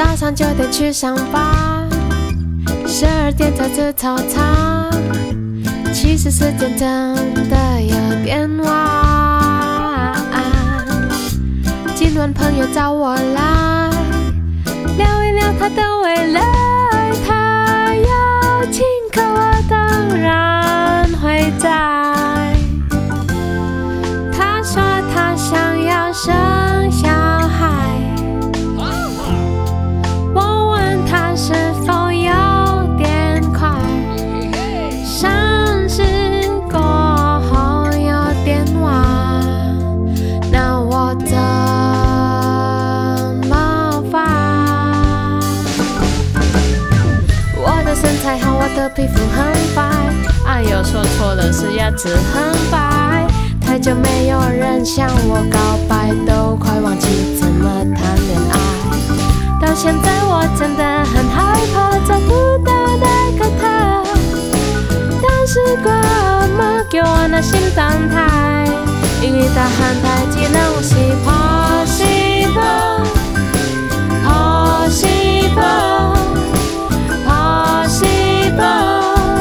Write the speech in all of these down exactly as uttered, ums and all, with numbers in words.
早上九点去上班，十二点才吃早餐。其实时间真的有点晚。今晚朋友找我来聊一聊他的未来，他要请客，我当然会在。他说他想要生小孩，我问他是否有点快，三十过后有点晚，那我怎么办？我的身材好，我的皮肤很白，哎呦说错了，是牙齿很白。太久没有人向我告白，都快忘记怎么谈恋爱。到现在我真的很害怕，找不到那个他。但是我冇叫我那心动态，因为他喊太只能是 possible possible possible。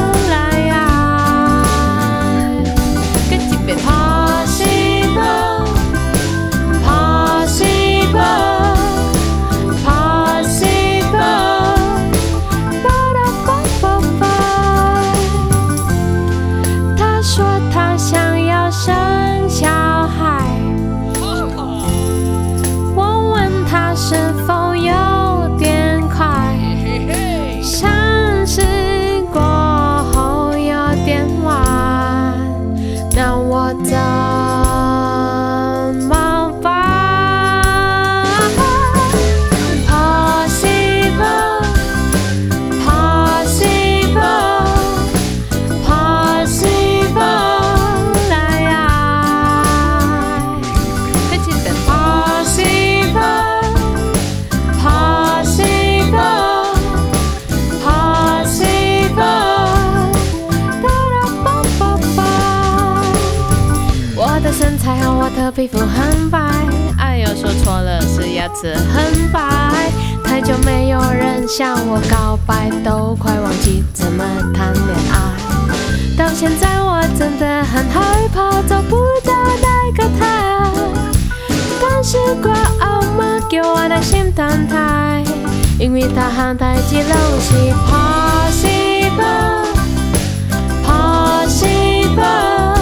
皮肤很白，哎呦说错了，是牙齿很白。太久没有人向我告白，都快忘记怎么谈恋爱。到现在我真的很害怕，找不到那个他。但是我后冇叫我的心动态，因为他喊太只拢是 possible possible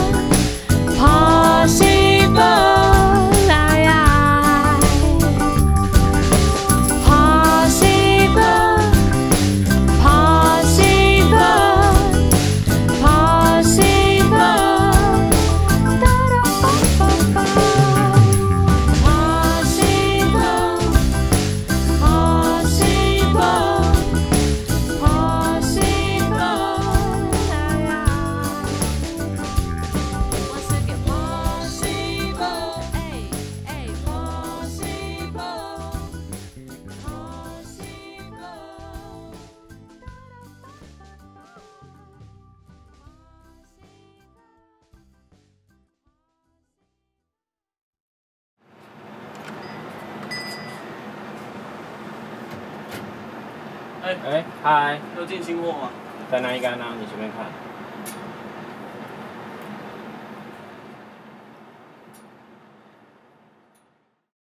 possible。 哎哎，嗨， 要进新货吗？ 在哪一杆呢？你随便看。